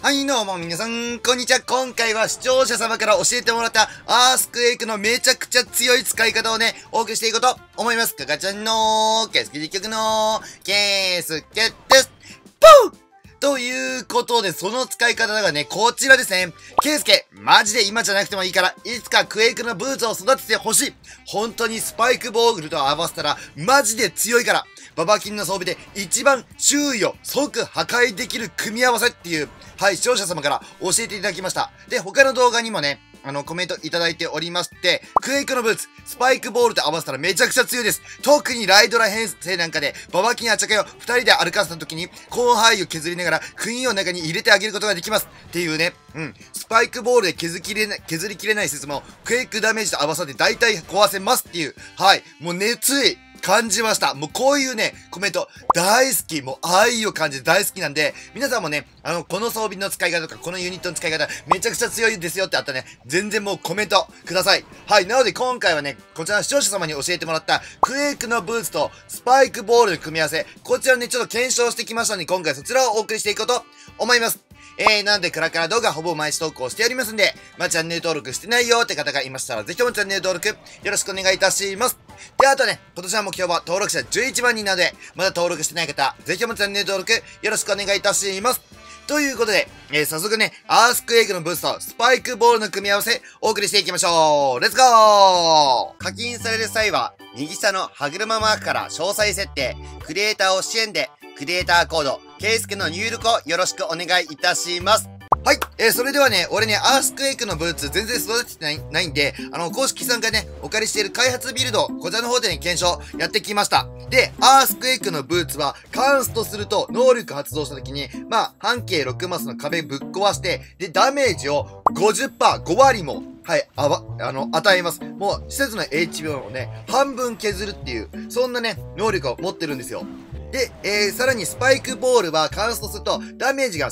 はい、どうも皆さん、こんにちは。今回は視聴者様から教えてもらったアースクエイクのめちゃくちゃ強い使い方をね、お送りしていこうと思います。かかちゃんのケースケ実況のケースケです。ポーということで、その使い方がね、こちらですね。ケイスケ、マジで今じゃなくてもいいから、いつかクエイクのブーツを育ててほしい。本当にスパイクボーグルと合わせたら、マジで強いから。ババキンの装備で一番周囲を即破壊できる組み合わせっていう、はい、視聴者様から教えていただきました。で、他の動画にもね、コメントいただいておりまして、クエイクのブーツ、スパイクボールと合わせたらめちゃくちゃ強いです。特にライドラ編成なんかで、ババキンやチャカを二人で歩かせた時に、広範囲を削りながら、釘を中に入れてあげることができます。っていうね、スパイクボールで削りきれない説も、クエイクダメージと合わさって大体壊せますっていう、はい、もう熱意、感じました。もうこういうね、コメント大好き。もう愛を感じて大好きなんで、皆さんもね、この装備の使い方とか、このユニットの使い方、めちゃくちゃ強いですよってあったらね、全然もうコメントください。はい。なので今回はね、こちらの視聴者様に教えてもらった、クエイクのブーツとスパイクボールの組み合わせ、こちらね、ちょっと検証してきましたので、今回そちらをお送りしていこうと思います。なので、カラカラ動画ほぼ毎日投稿しておりますんで、チャンネル登録してないよって方がいましたら、ぜひともチャンネル登録、よろしくお願いいたします。で、あとね、今年は目標は登録者11万人なので、まだ登録してない方、ぜひともチャンネル登録、よろしくお願いいたします。ということで、早速ね、アースクエイクのブースとスパイクボールの組み合わせ、お送りしていきましょう。レッツゴー！課金される際は、右下の歯車マークから詳細設定、クリエイターを支援で、クリエイターコード、ケイスケの入力をよろしくお願いいたします。はい。それではね、俺ね、アースクエイクのブーツ全然育ててないんで、公式さんがね、お借りしている開発ビルド、こちらの方でね、検証やってきました。で、アースクエイクのブーツは、カンストすると、能力発動した時に、半径6マスの壁ぶっ壊して、で、ダメージを50%、5割も、はい、与えます。もう、施設の HP をね、半分削るっていう、そんなね、能力を持ってるんですよ。で、さらにスパイクボールはカンストするとダメージが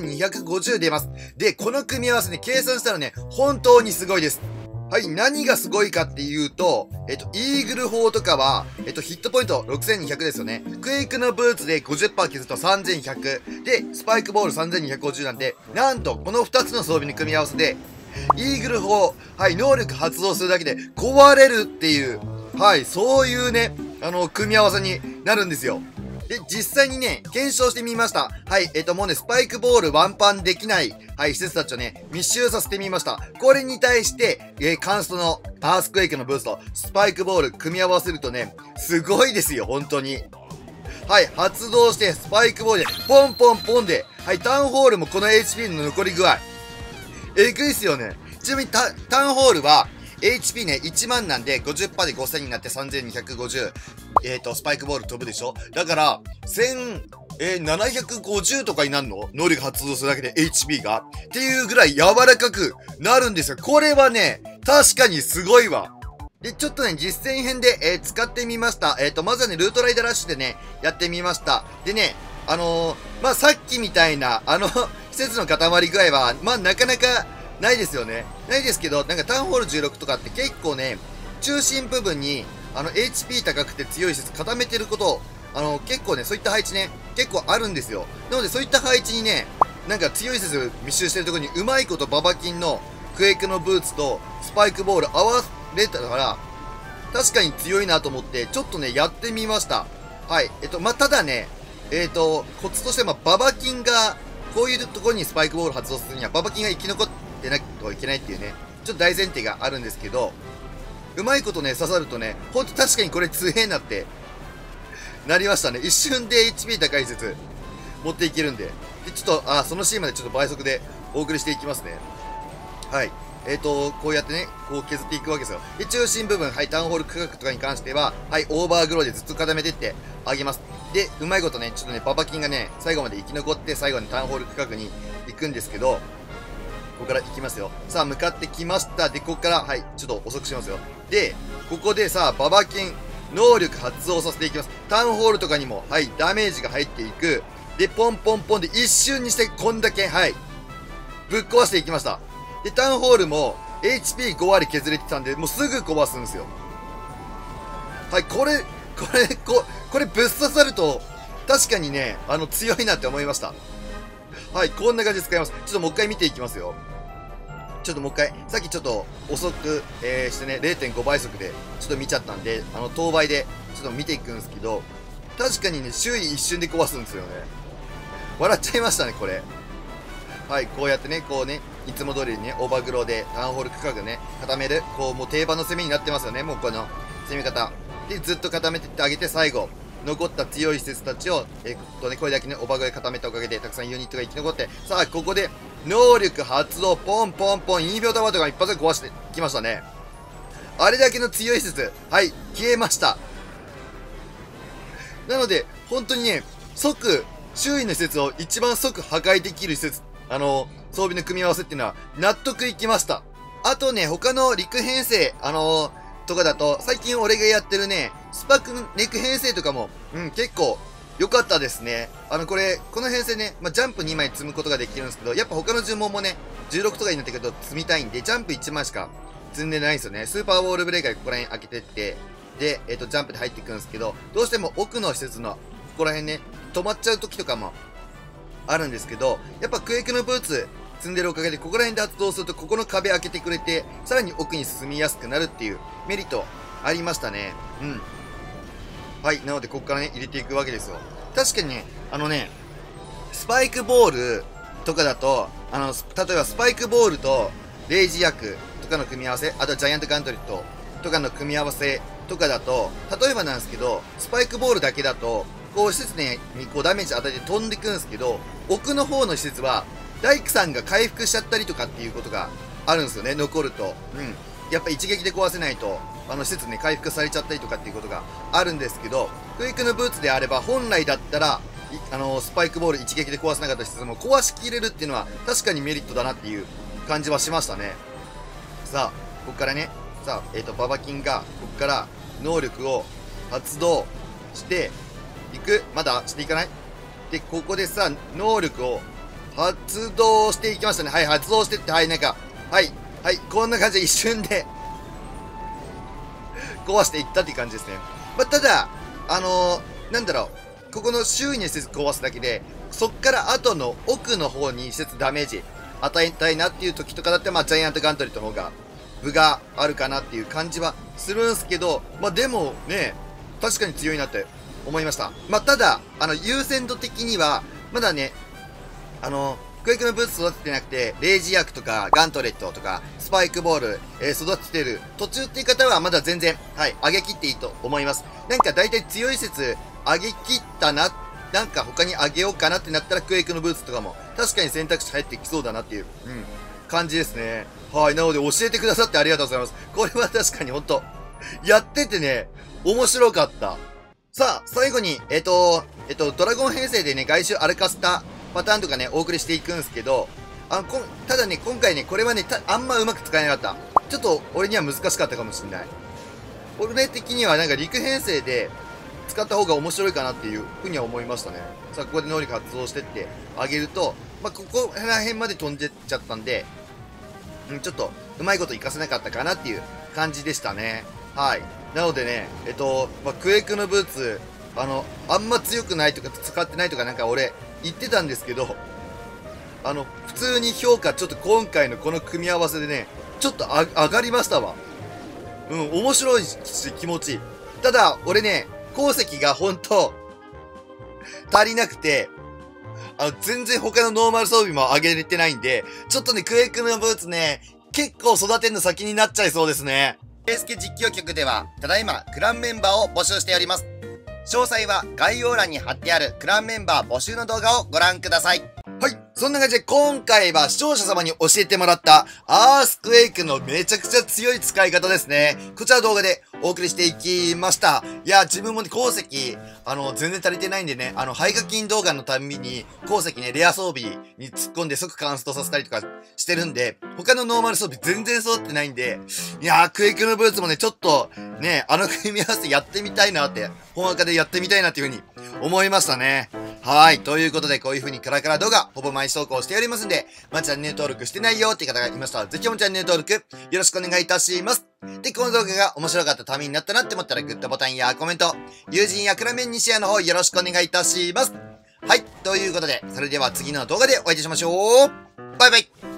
3250出ます。で、この組み合わせね、計算したらね、本当にすごいです。はい、何がすごいかっていうと、イーグル砲とかは、ヒットポイント6200ですよね。クエイクのブーツで 50% 削ると3100。で、スパイクボール3250なんで、なんと、この2つの装備の組み合わせで、イーグル砲、はい、能力発動するだけで壊れるっていう、はい、そういうね、組み合わせになるんですよ。で、実際にね、検証してみました。はい、もうね、スパイクボールワンパンできない、はい、施設たちをね、密集させてみました。これに対して、カンストのアースクエイクのブースと、スパイクボール組み合わせるとね、すごいですよ、本当に。はい、発動して、スパイクボールで、ポンポンポンで、はい、タウンホールもこの HP の残り具合。えぐいっすよね。ちなみにタウンホールは、HP ね、1万なんで 50% で5000になって3250。スパイクボール飛ぶでしょ？だから、750とかになるの？能力発動するだけで HP が。っていうぐらい柔らかくなるんですよ。これはね、確かにすごいわ。で、ちょっとね、実践編で、使ってみました。まずはね、ルートライダーラッシュでね、やってみました。でね、さっきみたいな、施設の固まり具合は、なかなか、ないですよね。ないですけど、なんかタウンホール16とかって結構ね、中心部分に、HP 高くて強い施設固めてることを、結構ね、そういった配置ね、結構あるんですよ。なので、そういった配置にね、なんか強い施設密集してるところに、うまいことババキンのクエイクのブーツとスパイクボール合われたから、確かに強いなと思って、ちょっとね、やってみました。はい。ただね、コツとしては、ババキンが、こういうところにスパイクボール発動するには、ババキンが生き残ってなきゃいけないっていうね、ちょっと大前提があるんですけど、うまいことね、刺さるとね、ほんと確かにこれ強えなって、なりましたね。一瞬で HP 高い説、持っていけるんで。で、ちょっと、そのシーンまでちょっと倍速でお送りしていきますね。はい。こうやってね、こう削っていくわけですよ。で、中心部分、はい、タウンホール区画とかに関しては、はい、オーバーグローでずっと固めてってあげます。で、うまいことね、ちょっとね、ババキンがね、最後まで生き残って、最後にタウンホール区画に行くんですけど、ここから行きますよ。さあ、向かってきました。で、ここから、はい、ちょっと遅くしますよ。で、ここでさあ、ババキン、能力発動させていきます。タウンホールとかにも、はい、ダメージが入っていく。で、ポンポンポンで一瞬にして、こんだけ、はい、ぶっ壊していきました。で、タウンホールも、HP5 割削れてたんで、もうすぐ壊すんですよ。はい、これぶっ刺さると、確かにね、強いなって思いました。 はい、こんな感じで使います。ちょっともう一回見ていきますよ。ちょっともう一回、さっきちょっと遅く、してね、0.5 倍速でちょっと見ちゃったんで、当倍でちょっと見ていくんですけど、確かにね、周囲一瞬で壊すんですよね。笑っちゃいましたね、これ。はい、こうやってね、こうね、いつも通りにね、オーバーグローでタウンホール区画ね、固める。こう、もう定番の攻めになってますよね、もうこの攻め方。で、ずっと固めてってあげて、最後、残った強い施設たちを、これだけね、オーバーグローで固めたおかげで、たくさんユニットが生き残って、さあ、ここで、能力発動、ポンポンポン、インフィオタワーとか一発で壊してきましたね。あれだけの強い施設、はい、消えました。なので、本当にね、周囲の施設を一番即破壊できる施設、装備の組み合わせっていうのは納得いきました。あとね、他の陸編成、とかだと、最近俺がやってるね、スパクネク編成とかも、結構良かったですね。この編成ね、ジャンプ2枚積むことができるんですけど、やっぱ他の呪文もね、16とかになってくると積みたいんで、ジャンプ1枚しか積んでないんですよね。スーパーウォールブレーカーでここら辺開けてって、で、ジャンプで入っていくんですけど、どうしても奥の施設の、ここら辺ね、止まっちゃう時とかもあるんですけど、やっぱクエイクのブーツ積んでるおかげで、ここら辺で発動すると、ここの壁開けてくれて、さらに奥に進みやすくなるっていうメリットありましたね。はい。なので、ここからね、入れていくわけですよ。確かにね、スパイクボールとかだと、例えばスパイクボールとレイジ薬とかの組み合わせ、あとはジャイアントガントリットとかの組み合わせとかだと、例えばなんですけど、スパイクボールだけだと、こう施設にこうダメージ与えて飛んでいくんですけど、奥の方の施設は、大工さんが回復しちゃったりとかっていうことがあるんですよね、残ると。やっぱ一撃で壊せないと、施設ね、回復されちゃったりとかっていうことがあるんですけど、クイックのブーツであれば、本来だったら、スパイクボール一撃で壊せなかった施設も壊しきれるっていうのは、確かにメリットだなっていう感じはしましたね。さあ、ここからね、さあ、ババキンが、ここから能力を発動していく。まだしていかない？で、ここでさ、能力を発動していきましたね。はい、発動してって、はい、はい、こんな感じで一瞬で壊していったっていう感じですね。ただ、なんだろう、ここの周囲の施設壊すだけで、そっから後の奥の方に施設ダメージ与えたいなっていう時とかだって、ジャイアントガントリットの方が、分があるかなっていう感じはするんすけど、でもね、確かに強いなって思いました。ただ、優先度的には、まだね、クエイクのブーツ育ててなくて、レイジ薬とか、ガントレットとか、スパイクボール、育ててる途中っていう方はまだ全然、はい、上げ切っていいと思います。なんか大体強い説、上げ切ったな、なんか他に上げようかなってなったら、クエイクのブーツとかも、確かに選択肢入ってきそうだなっていう、感じですね。はい、なので教えてくださってありがとうございます。これは確かにほんと、やっててね、面白かった。さあ、最後に、ドラゴン編成でね、外周アルカスタパターンとかね、お送りしていくんですけど、ただね、今回ね、これはね、あんまうまく使えなかった。ちょっと、俺には難しかったかもしんない。俺的にはなんか陸編成で使った方が面白いかなっていうふうには思いましたね。さあ、ここで能力発動してってあげると、ここら辺まで飛んでっちゃったんで、ちょっと、うまいこと活かせなかったかなっていう感じでしたね。はい。なのでね、クエイクのブーツ、あんま強くないとか使ってないとかなんか俺言ってたんですけど、普通に評価ちょっと今回のこの組み合わせでね、ちょっと上がりましたわ。面白いし気持ちいい。ただ、俺ね、鉱石が本当足りなくて、全然他のノーマル装備も上げれてないんで、ちょっとね、クエイクのブーツね、結構育てんの先になっちゃいそうですね。ケイスケ実況局では、ただいまクランメンバーを募集しております。詳細は概要欄に貼ってあるクランメンバー募集の動画をご覧ください。はい。そんな感じで今回は視聴者様に教えてもらったアースクエイクのめちゃくちゃ強い使い方ですね。こちら動画でお送りしていきました。いや、自分もね、鉱石、全然足りてないんでね、廃課金動画のたんびに鉱石ね、レア装備に突っ込んで即カンストさせたりとかしてるんで、他のノーマル装備全然揃ってないんで、いやー、クエイクのブーツもね、ちょっとね、組み合わせやってみたいなって、本赤でやってみたいなっていう風に思いましたね。はい。ということで、こういう風にカラカラ動画、ほぼ毎日投稿しておりますんで、チャンネル登録してないよっていう方がいましたら、ぜひともチャンネル登録、よろしくお願いいたします。で、この動画が面白かったためになったなって思ったら、グッドボタンやコメント、友人やクラメンにシェアの方よろしくお願いいたします。 はい。ということで、それでは次の動画でお会いいたしましょう。バイバイ。